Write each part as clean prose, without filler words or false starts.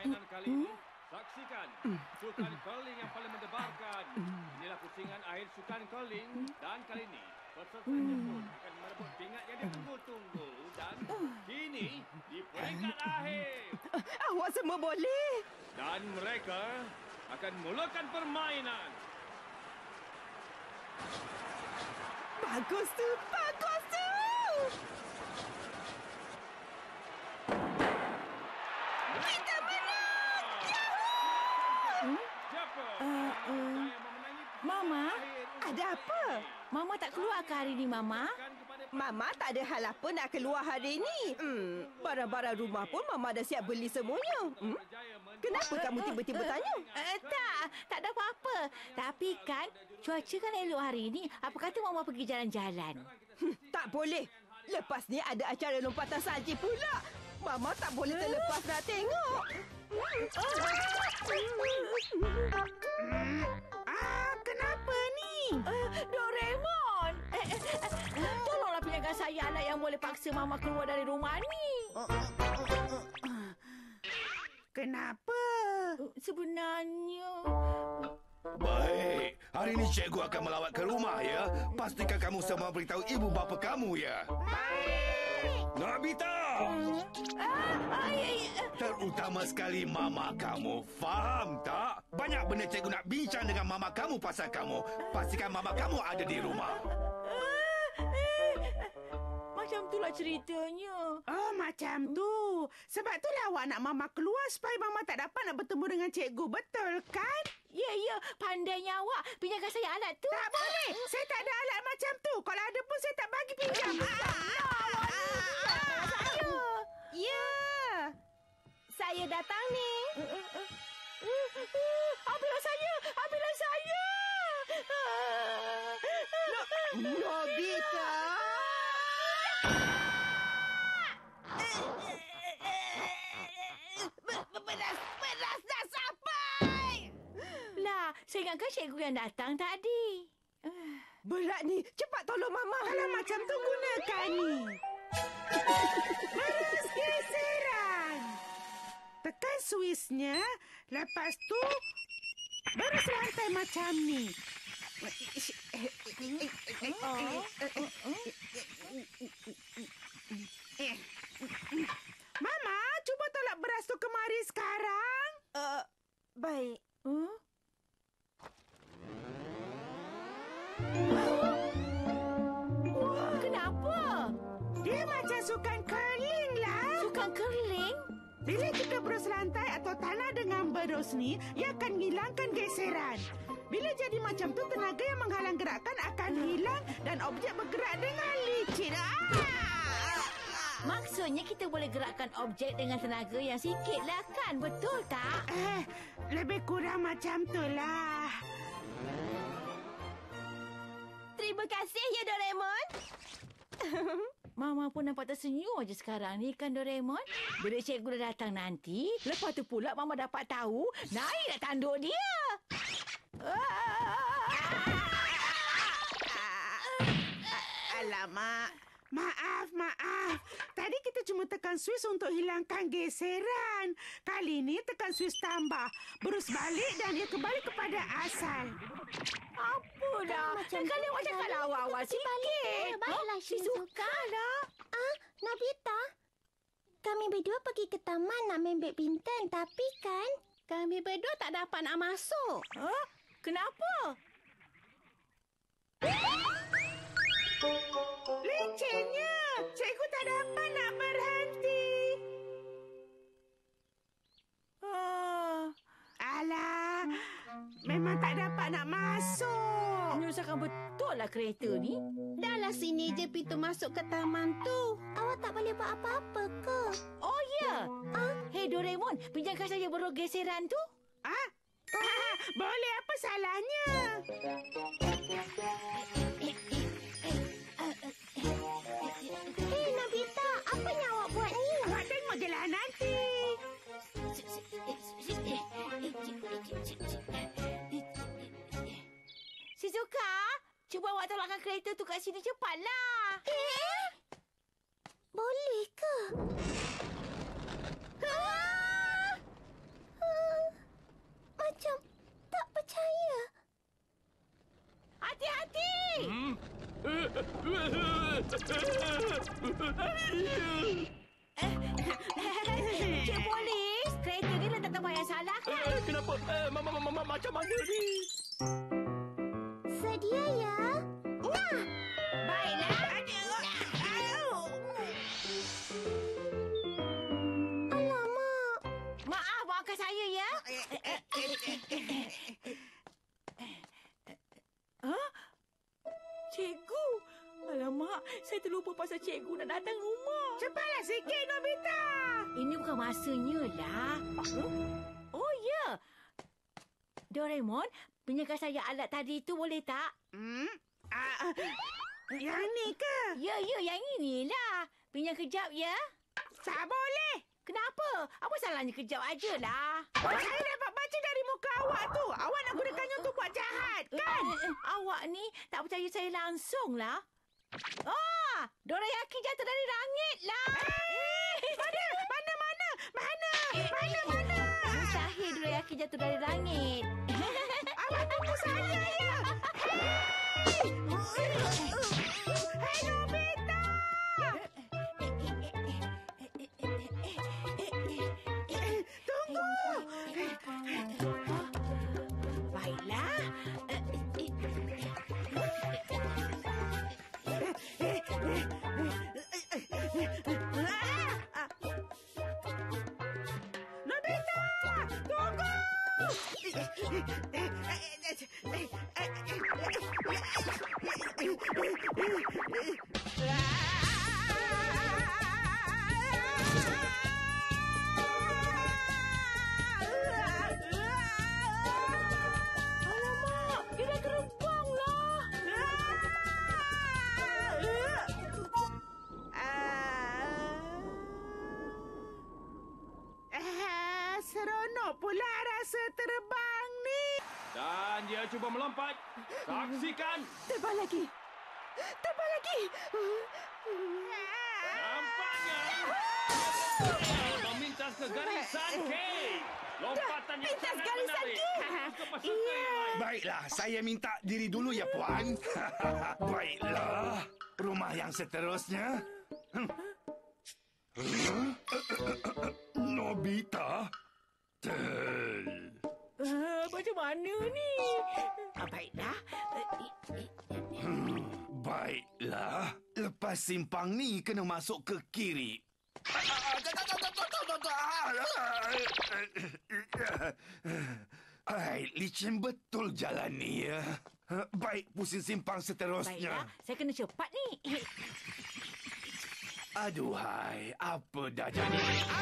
permainan kali ini, saksikan sukan curling yang paling mendebarkan. Inilah pusingan akhir sukan curling dan kali ini pesertanya pun akan merebut pingat yang ditunggu-tunggu dan kini di peringkat akhir. Awak semua boleh. Dan mereka akan mulakan permainan. Bagus tu, bagus tu. Kita menang! Siapa? Mama, Ada apa? Mama tak keluar ke hari ni, Mama? Mama tak ada hal apa nak keluar hari ini. Barang-barang rumah pun Mama dah siap beli semuanya. Kenapa kamu tiba-tiba tanya? Tak ada apa-apa. Tapi kan, cuaca kan elok hari ni. Apa kata Mama pergi jalan-jalan? Tak boleh. Lepas ni ada acara lompatan salji pula. Mama tak boleh terlepas nak tengok. Kenapa ni? Doraemon! Tolonglah pinjamkan saya alat yang boleh paksa Mama keluar dari rumah ni. Kenapa? Sebenarnya... Baik, hari ini cikgu akan melawat ke rumah ya. Pastikan kamu semua beritahu ibu bapa kamu ya. Baik. Nobita! Terutama sekali mama kamu. Faham tak? Banyak benda cikgu nak bincang dengan mama kamu pasal kamu. Pastikan mama kamu ada di rumah. Macam itulah ceritanya. Oh, macam tu. Sebab itulah awak nak Mama keluar supaya Mama tak dapat nak bertemu dengan cikgu. Betul kan? Ya, pandainya awak. Pinjamkan saya alat tu. Tak boleh. Saya tak ada alat macam tu. Kalau ada pun saya tak bagi pinjam. Ya. Saya datang ni. Ambillah saya. Nobita. Beras dah sampai. Lah, saya ingatkan cikgu yang datang tadi. Berat ni. Cepat tolong Mama. Kalau macam tu gunakan ni. Beras geseran. Tekan Swiss-nya. Lepas tu beras lantai macam ni. Mama, cuba tolak beras tu kemari sekarang. Baik. Kenapa? Dia macam sukan curling lah. Sukan curling? Bila kita berus lantai atau tanah dengan berus ni, ia akan hilangkan geseran. Bila jadi macam tu, tenaga yang menghalang gerakan akan hilang dan objek bergerak dengan licin. Maksudnya kita boleh gerakkan objek dengan tenaga yang sikit lah kan? Betul tak? Lebih kurang macam tu lah. Terima kasih ya Doraemon. Mama pun nampak tersenyum aja sekarang ni kan Doraemon. Bila cikgu dah datang nanti, lepas tu pula Mama dapat tahu naiklah tanduk dia. Alamak. Maaf. Tadi kita cuma tekan Swiss untuk hilangkan geseran. Kali ni tekan Swiss tambah. Berus balik dan ia kembali kepada asal. Apa dah? Kali awak cakap awal-awal sikit. Baiklah, Shizuka lah. Nobita, kami berdua pergi ke taman nak main badminton. Tapi kan, kami berdua tak dapat nak masuk. Kenapa? Licinnya. Cikgu tak dapat nak berhenti. Alah, memang tak dapat nak masuk. Menyusahkan betul lah kereta ni. Dahlah sini je pintu masuk ke taman tu. Awak tak boleh buat apa-apa ke? Oh ya. Hei Doraemon, pinjamkan saya beruk geseran tu. Boleh, apa salahnya? Hei Nobita, apa yang awak buat ni? Awak tengok je lah nanti. Shizuka, cuba awak tolakkan kereta tu kat sini cepatlah. Boleh ke? Cik Polis, kereta ni letak tempat yang salah kan? Kenapa? Macam mana ni? Sedia ya? Nah, Baiklah. alamak. Maaf, maafkan saya ya. Hah? Cikgu. Alamak, saya terlupa pasal cikgu nak datang rumah. Cepatlah sikit, Nobita. Ini bukan masanya lah. Oh, ya. Doraemon, pinjamkan saya alat tadi tu boleh tak? Yang ni ke? Ya, yang inilah. Pinjam kejap ya. Tak boleh. Kenapa? Apa salahnya kejap ajalah. Saya dapat baca dari muka awak tu. Awak nak gunakannya untuk buat jahat, kan? Awak ni tak percaya saya langsung lah. Ah, dorayaki jatuh dari langit lah. Mana? Mustahil dorayaki jatuh dari langit. Awak tunggu saya ya. Hei, Nobita. Baiklah. Nobita, tunggu. Alamak, dia dah terbang lah. Seronok pula rasa terbang ni. Dan dia cuba melompat. Saksikan. Tebal lagi. Nampaknya. Memintas ke garisan K. Lompatan yang Pintas sangat garisan menarik. K. Terus ke peserta yang lain. Baiklah, saya minta diri dulu ya, Puan. Baiklah, rumah yang seterusnya. Nobita? Macam mana ni? Baiklah. Baiklah, lepas simpang ni kena masuk ke kiri. Licin betul jalan ni ya. Baik, pusing simpang seterusnya. Baiklah, saya kena cepat ni. Aduhai, apa dah jadi?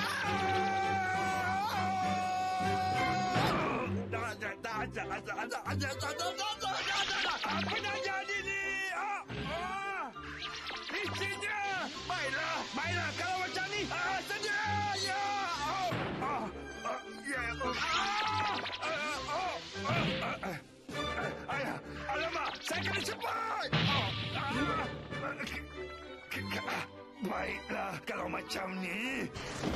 Apa dah jadi ni? Licinnya! Baiklah, kalau macam ni, sedia! Ya! Alamak, saya kena cepat! Baiklah, kalau macam ni.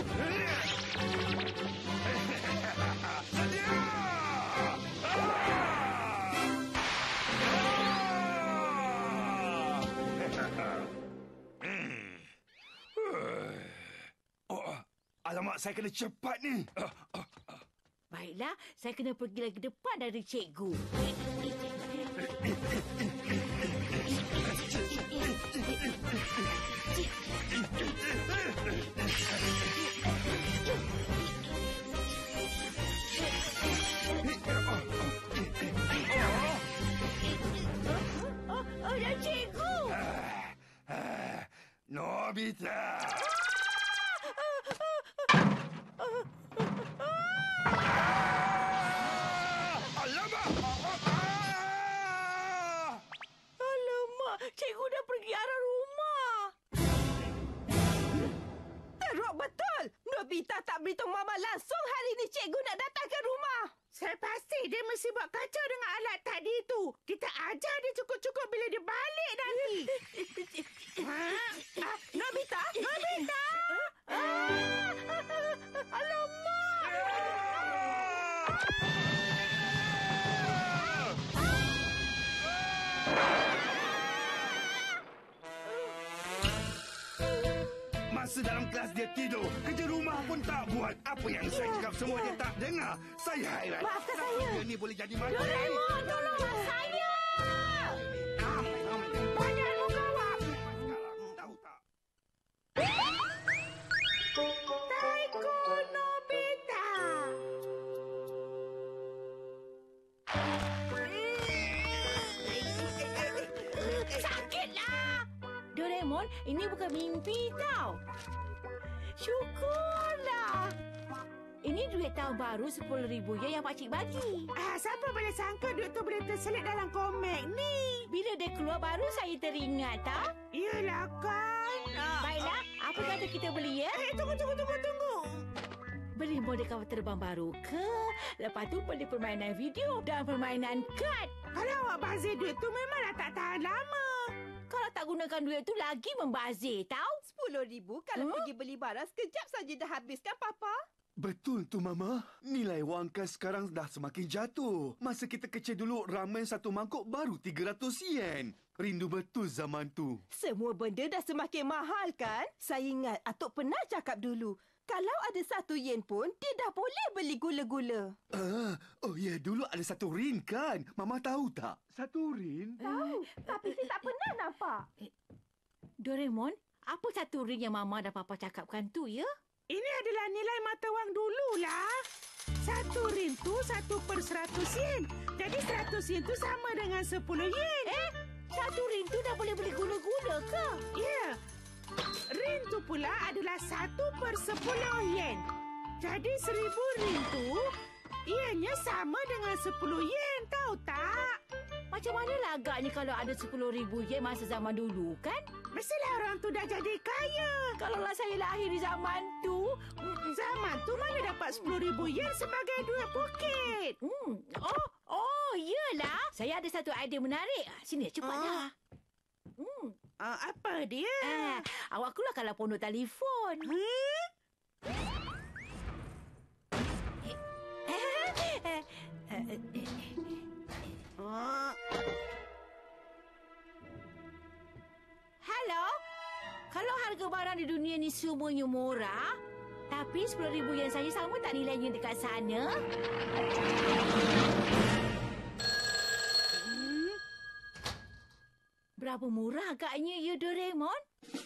Sedia! Alamak, saya kena cepat ni. Baiklah, saya kena pergi lagi depan dari cikgu. Ya, cikgu! Nobita! Alamak, cikgu dah pergi arah rumah. Teruk betul. Nobita tak beritahu Mama langsung hari ni cikgu nak datang ke rumah. Saya pasti dia mesti buat kacau dengan alat tadi tu. Kita ajar dia cukup-cukup bila dia balik nanti. Nobita? Masa dalam kelas dia tidur. Kerja rumah pun tak buat. Apa yang saya cakap semua dia tak dengar. Saya hairan. Maafkan Kenapa saya. dia ni boleh jadi macam ni? Doraemon, tolonglah saya. Banyak muka awak. Sekarang tahu tak? Taiko Nobita. Sakitlah. Doraemon, ini bukan mimpi tau. Syukurlah. Ini duit tahun baru 10,000 yen yang pakcik bagi. Siapa boleh sangka duit tu boleh terselit dalam komik ni? Bila dia keluar baru saya teringat tau. Yelah kan. Baiklah, apa kata kita beli ya? Tunggu. Beli model kapal terbang baru ke? Lepas tu beli permainan video dan permainan kad. Kalau awak bazir duit tu memanglah tak tahan lama. Kalau tak gunakan duit tu lagi membazir tau. 10,000 kalau pergi beli barang sekejap saja dah habis kan, Papa? Betul tu, Mama. Nilai wang kas sekarang dah semakin jatuh. Masa kita kecil dulu, ramen satu mangkuk baru 300 yen. Rindu betul zaman tu. Semua benda dah semakin mahal kan? Saya ingat Atuk pernah cakap dulu. Kalau ada 1 yen pun, dia dah boleh beli gula-gula. Oh ya, dulu ada 1 rin kan? Mama tahu tak? 1 rin? Tahu, tapi saya tak pernah nampak. Doraemon, apa satu ring yang Mama dan Papa cakapkan tu ya? Ini adalah nilai mata wang dululah. 1 rin tu 1/100 yen. Jadi 100 yen tu sama dengan 10 yen. Satu ring tu dah boleh beli gula-gula ke? Ya. Rin tu pula adalah 1/10 yen. Jadi 1,000 rin tu ianya sama dengan 10 yen, tahu tak? Macam mana agaknya kalau ada 10,000 yen masa zaman dulu kan? Mestilah orang tu dah jadi kaya. Kalaulah saya lahir di zaman tu. Zaman tu mana dapat 10,000 yen sebagai duit bukit? Oh, iyalah. Saya ada satu idea menarik. Sini, cepatlah. Apa dia? Awak keluar kalau pondok telefon. Halo? Kalau harga barang di dunia ni semuanya murah, tapi 10,000 yen saja sama tak nilainya dekat sana? Berapa murah agaknya ya, Doraemon?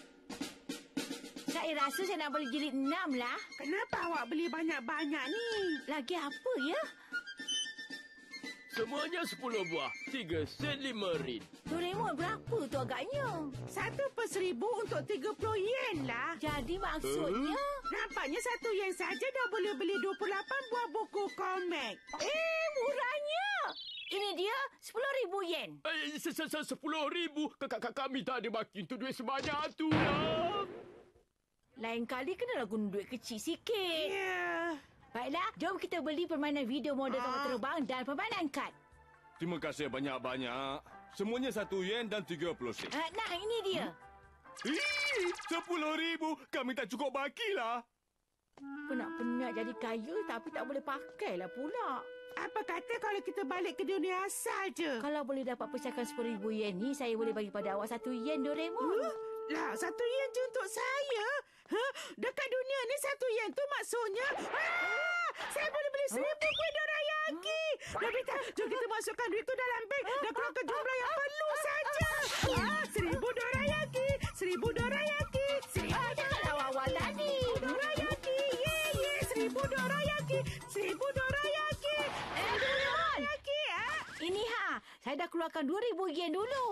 Saya rasa saya nak beli jilid 6 lah. Kenapa awak beli banyak-banyak ni? Lagi apa ya? Semuanya 10 buah. 3 sen 5 rin. Doraemon, berapa tu agaknya? 1/1000 untuk 30 yen lah. Jadi maksudnya... Nampaknya 1 yen saja dah boleh beli 28 buah buku komik. Murahnya! Ini dia 10,000 yen. 10,000. Kami tak ada baki untuk duit sebanyak tu lah. Lain kali kenalah guna duit kecil sikit. Ya. Baiklah, jom kita beli permainan video model kapal terbang dan permainan kad. Terima kasih banyak-banyak. Semuanya 1 yen dan 30 sen. Nah, ini dia. 10,000. Kami tak cukup bakilah. Penat-penat jadi kaya tapi tak boleh pakailah pula. Apa kata kalau kita balik ke dunia asal je? Kalau boleh dapat pecahan 10,000 yen ni, saya boleh bagi pada awak 1 yen, Doraemon. Lah, 1 yen je untuk saya? Dekat dunia ni 1 yen tu maksudnya... saya boleh beli 1,000 kuih dorayaki. Nobita, jom kita masukkan duit tu dalam beg dan keluarkan jumlah yang perlu saja. 1,000 dorayaki. 1,000 dorayaki. 1,000 Jangan awal-awal tadi. dorayaki. 1,000 dorayaki. 1,000 dorayaki. Dorayaki, Ini saya dah keluarkan 2,000 yen dulu.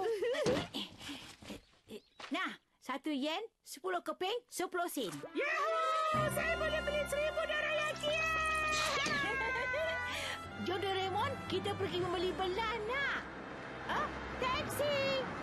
Nah, 1 yen, 10 keping, 10 sen. Yahoo! Saya boleh beli 1,000 dorayaki. Jom, Doraemon, kita pergi membeli belah nak. Taksi!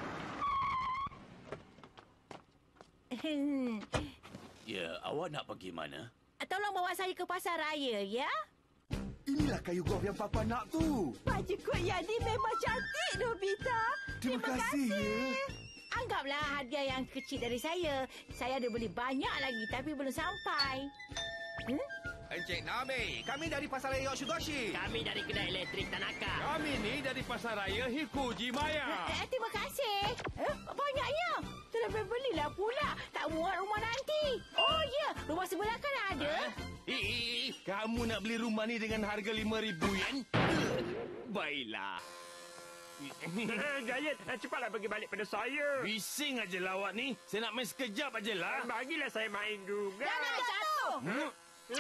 Ya, awak nak pergi mana? Tolong bawa saya ke pasar raya, ya? Inilah kayu golf yang Papa nak tu. Baju Kok Yani memang cantik, Nobita. Terima kasih ya. Anggaplah hadiah yang kecil dari saya. Saya ada beli banyak lagi tapi belum sampai. Encik Nabi, kami dari Pasaraya Yoshigoshi. Kami dari kedai elektrik Tanaka. Kami ni dari Pasaraya Hikujimaya. Terima kasih. Banyaknya. Terlebih belilah pula. Tak muat rumah nanti. Oh, ya. Rumah sebelah kan ada. Kamu nak beli rumah ni dengan harga RM5,000? Baiklah. Giant, cepatlah pergi balik pada saya. Bising aja lawak ni. Saya nak main sekejap ajalah. Bagilah saya main juga. Jangan jatuh.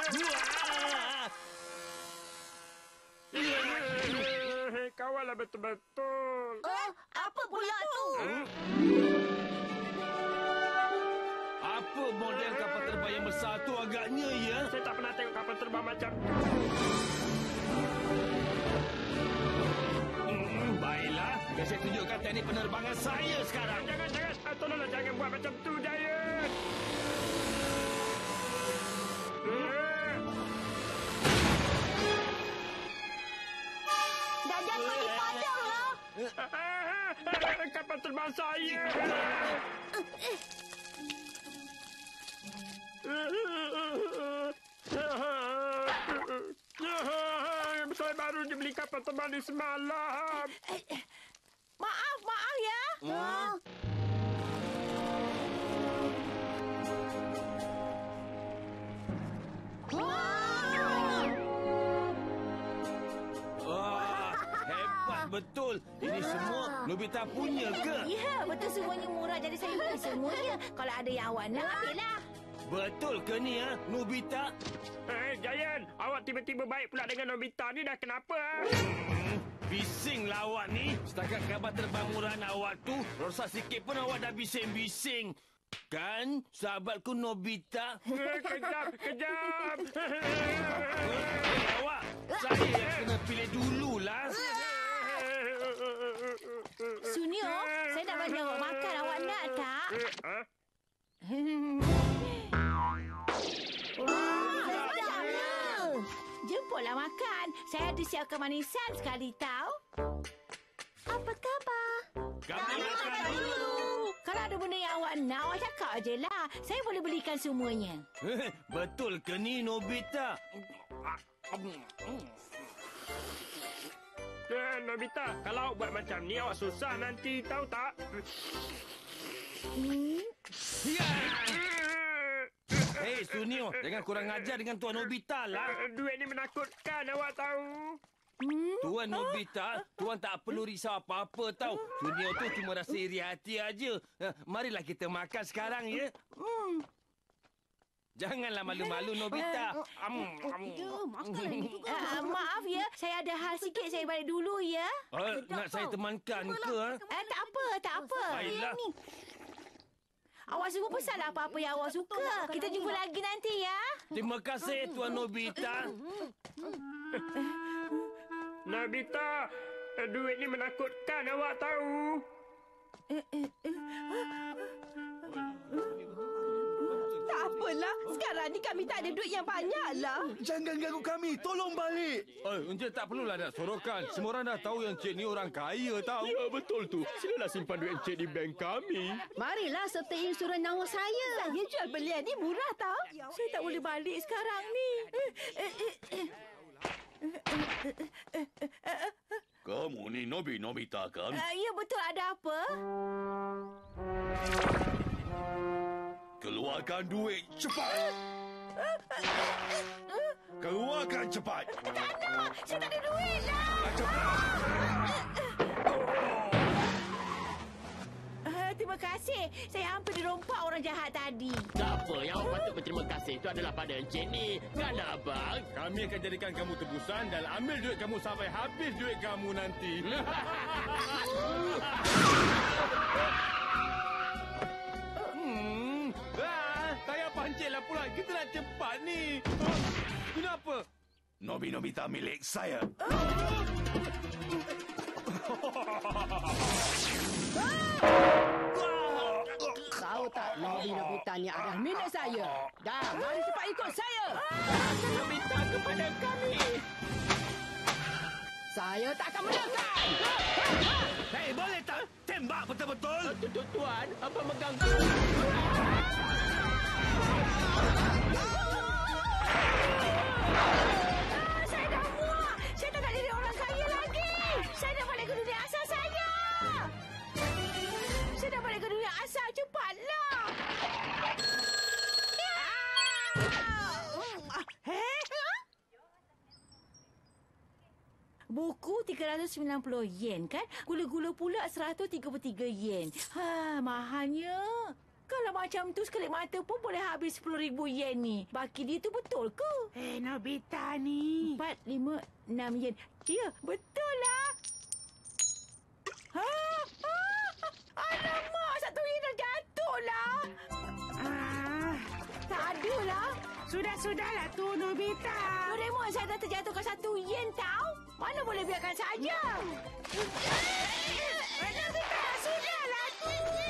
Kawallah betul-betul. Oh, apa pula tu? Apa model kapal terbang yang besar tu agaknya, ya? Saya tak pernah tengok kapal terbang macam tu. Baiklah. Biar saya tunjukkan teknik penerbangan saya sekarang. Jangan. Tolonglah jangan buat macam tu, Giant. Dah jatuh di padang lah. Kapal terbang saya. Saya baru beli kapal terbang ni semalam. Maaf ya. Wah, hebat betul. Ini semua Nobita punya ke? Ya, betul semuanya murah. Jadi saya beli semuanya. Kalau ada yang awak nak, ambillah. Betul ke ni, ya? Nobita? Giant, awak tiba-tiba baik pula dengan Nobita ni dah kenapa? Bising lah awak ni. Setakat kapal terbang murahan awak tu, rosak sikit pun awak dah bising-bising. Kan, sahabatku Nobita? Kejap. Awak, saya yang kena pilih dululah. Sunio, saya dah bagi awak makan. Awak nak tak? Jemputlah makan. Saya ada siapkan manisan sekali tahu. Apa khabar? Kami makan dulu. Kalau ada benda yang awak nak, awak cakap je lah. Saya boleh belikan semuanya. Betul ke ni, Nobita? Nobita, kalau awak buat macam ni, awak susah nanti, tahu tak? Hei, Sunio, jangan kurang ajar dengan Tuan Nobita lah. Duit ni menakutkan, awak tahu. Tuan Nobita, Tuan tak perlu risau apa-apa tau. Sunio tu cuma rasa iri hati aja. Marilah kita makan sekarang, ya? Janganlah malu-malu, Nobita. Maaf ya, saya ada hal sikit. Saya balik dulu ya. Nak saya temankan ke? Tak apa. Baiklah. Awak suruh pesan apa-apa yang awak suka. Kita jumpa lagi nanti ya. Terima kasih, Tuan Nobita. Nobita, duit ni menakutkan, awak tahu. Tak apalah. Sekarang ni kami tak ada duit yang banyak lah. Jangan ganggu kami. Tolong balik. Encik tak perlulah nak sorokan. Semua orang dah tahu yang Encik ni orang kaya tahu. Ya, betul tu. Silalah simpan duit Encik di bank kami. Marilah serta insurans nyawa saya. Saya jual belian ni murah tau. Saya tak boleh balik sekarang ni. Kamu ni Nobita kan? Ya betul, ada apa? Keluarkan duit cepat. Keluarkan cepat. Tak nak, saya tak ada duit lah. Cepat. Terima kasih. Saya hampir dirompak orang jahat tadi. Tak apa, yang awak patut berterima kasih itu adalah pada Encik ni. Kan, abang? Kami akan jadikan kamu tebusan dan ambil duit kamu sampai habis duit kamu nanti. Saya pancit lah pula. Kita nak cepat ni. Kenapa? Nobita milik saya. Tahu tak, Nobita ni adalah milik saya. Dah, mari cepat ikut saya. Nobita kepada kami. Saya tak akan menangkan. Hei, boleh tak tembak betul-betul? Tuan, apa mengganggu? Buku 390 yen kan? Gula-gula pula 133 yen. Mahalnya. Kalau macam tu sekali mata pun boleh habis 10,000 yen ni. Baki dia tu betul ke? Nobita ni. 4, 5, 6 yen. Ya, betul lah. Alamak, 1 yen dah jatuh lah. Tak adalah. Sudahlah tu, Nobita. Doraemon, saya dah terjatuhkan 1 yen tau. Mana boleh biarkan saja? Nobita, sudahlah tu.